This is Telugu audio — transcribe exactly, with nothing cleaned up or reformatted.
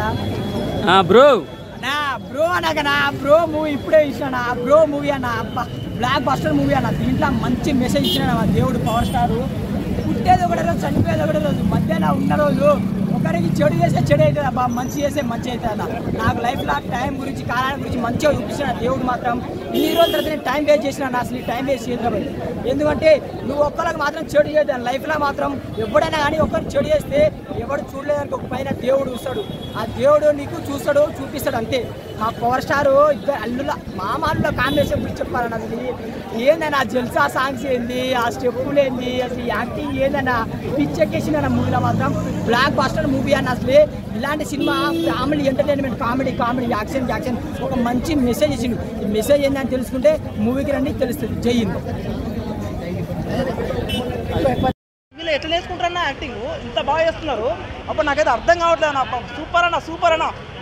బ్రో నా బ్రో అనగా బ్రో మూవీ ఇప్పుడే ఇచ్చిన బ్రో మూవీ అన్న అబ్బా బ్లాక్ బస్టర్ మూవీ అన్న. దీంట్లో మంచి మెసేజ్ ఇచ్చిన దేవుడు పవర్ స్టార్. పుట్టేది ఒకటే రోజు, చనిపోయేది ఒకటే రోజు, మధ్యలో ఉన్న రోజు ఒకరికి చెడు చేస్తే చెడు అవుతుంది అబ్బా, మంచి చేస్తే మంచి అవుతుంది అన్న. నాకు లైఫ్లో టైం గురించి కాలాల గురించి మంచిగా చూపించిన దేవుడు మాత్రం ఇన్ని రోజుల తర్వాత నేను టైం వేస్ట్ చేసిన. అసలు ఈ టైం వేస్ట్ చేయకపోయి, ఎందుకంటే నువ్వు ఒక్కరికి మాత్రం చెడు చేయదు లైఫ్లో మాత్రం. ఎవడైనా కానీ ఒక్కరికి చెడు చేస్తే ఎవడు చూడలేదానికి ఒక పైన దేవుడు చూస్తాడు. ఆ దేవుడు నీకు చూస్తాడు, చూపిస్తాడు అంతే. మా పవర్ స్టార్ ఇద్దరు అల్లుల మామాల్లో కాంబినేషన్ గురించి చెప్పాలన్న. అసలు ఏందన్నా జల్సా సాంగ్స్ ఏంది, ఆ స్టెప్పులు ఏంది, అసలు యాక్టింగ్ ఏందన్నా పిచ్చెక్కేసిన మూవీలో మాత్రం. బ్లాక్ బస్టర్ మూవీ అన్న. అసలు ఇలాంటి cinema family entertainment, comedy comedy action action ఒక మంచి మెసేజ్ ఇచ్చిండు. ఈ మెసేజ్ ఏందని తెలుసుకుంటే మూవీకి రండి తెలుస్తుంది. జై హింద్. వీళ్ళు ఎట్లా నేర్చుకుంటారన్న యాక్టింగ్ ఇంత బాగా చేస్తున్నారు. అప్పుడు నాకైతే అర్థం కావట్లేదు అన్న. సూపర్ అన్న, సూపర్ అన్న.